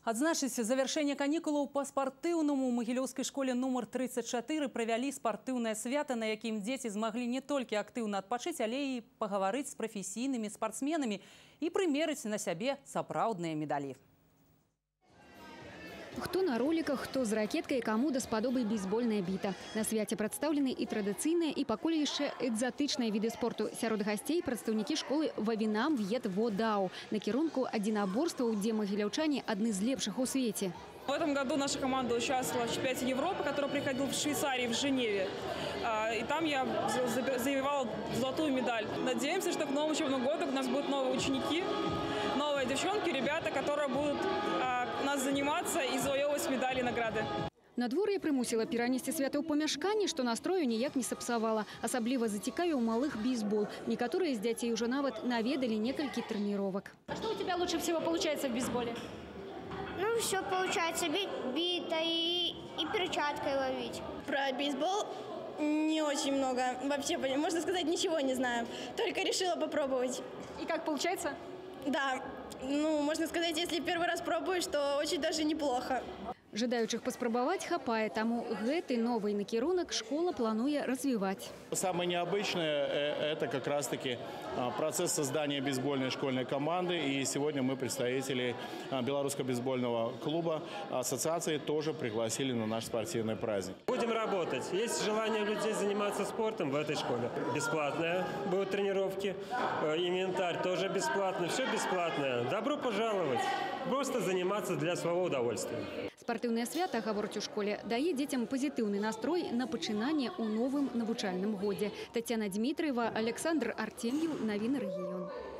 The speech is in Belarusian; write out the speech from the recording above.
Адзначыць завяршэнне канікулаў па спартыўнаму ў магілёўскай школе нумар 34 правялі спартыўнае свята, на якім дзеці змаглі не толькі актыўна адпачыць, але і пагаварыць з прафесійнымі спартсменамі і прымерыць на сябе сапраўдныя медалі. Хто на роликах, хто з ракеткай, каму даспадобы бейсбольная біта. На свяце прадстаўлены і традыцыйныя, і пакуль яшчэ экзатычныя віды спорту. Сярод гасцей прадстаўнікі школы «Вавінам В'ет Водау» на кірунку адзінаборстваў, дзе магіляўчане адны з лепшых у свеце. В этом году наша команда участвовала в чемпионате Европы, который проходил в Швейцарии, в Женеве. И там я завоевала золотую медаль. Надеемся, что к новому учебному году у нас будут новые ученики, новые девчонки, ребята, которые будут у нас заниматься и завоевывать медали и награды. Надвор'е прымусіла перанесці свята ў памяшканні, што настрою ніяк не сапсавала. Асабліва зацікавіў малых бейсбол. Некаторыя з дзяцей уже нават наведалі некалькі тренировок. А что у тебя лучше всего получается в бейсболе? Ну, все получается. Бить битой и перчаткой ловить. Про бейсбол не очень много. Вообще, можно сказать, ничего не знаю. Только решила попробовать. И как получается? Да. Ну, можно сказать, если первый раз пробуешь, то очень даже неплохо. Жадаючых паспрабаваць хапае, таму гэты новый накірунак школа плануе развивать. Самое необычное – это как раз-таки процесс создания бейсбольной школьной команды. И сегодня мы, представители Белорусского бейсбольного клуба, ассоциации, тоже пригласили на наш спортивный праздник. Будем работать. Есть желание людей заниматься спортом в этой школе. Бесплатные будут тренировки, инвентарь тоже бесплатный, все бесплатное. Добро пожаловать. Просто заниматься для своего удовольствия. Спартыўнае свята, гавораць у школе, дае дзецям пазітыўны настрой на пачынанне ў новым навучальным годзе. Тацяна Дмітраева, Александр Артем'еў, навіны рэгіён.